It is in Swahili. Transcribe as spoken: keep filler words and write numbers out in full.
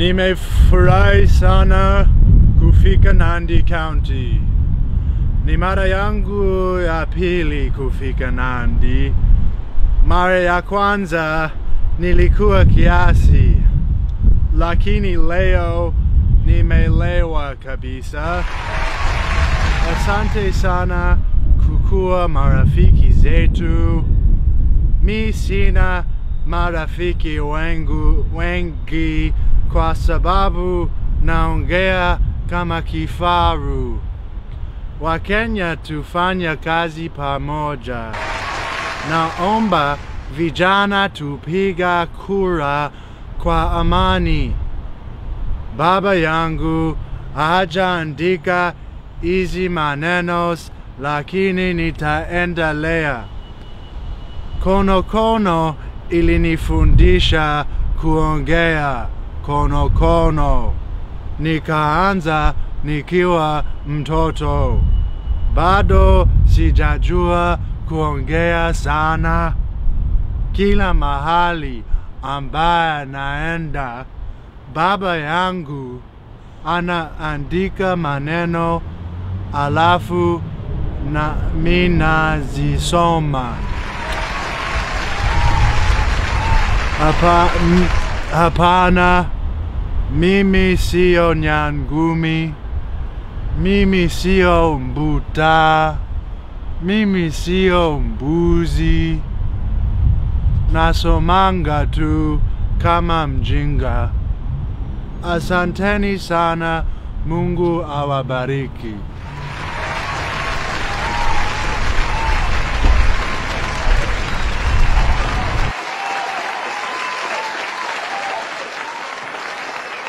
Nimefurahi sana kufika Nandi County. Ni mara yangu ya pili kufika Nandi. Mara ya kwanza nilikuwa kiasi, lakini leo nimelewa kabisa. Asante sana kukuwa marafiki zetu. Mi sina marafiki wengu, wengi kwa sababu naongea kama kifaru. Wakenya tufanya kazi pamoja. Naomba vijana tupiga kura kwa amani. Baba yangu hajaandika hizi maneno, lakini nitaendelea. Kono kono ilinifundisha kuongea kono kono. Nikaanza nikiwa mtoto. Bado sijajua kuongea sana. Kila mahali ambaye naenda, baba yangu anaandika maneno alafu na mimi nazisoma. Hapa, hapana, mimi sio nyangumi, mimi sio mbuta, mimi sio mbuzi. Nasomanga tu kama mjinga. Asanteni sana, Mungu awabariki.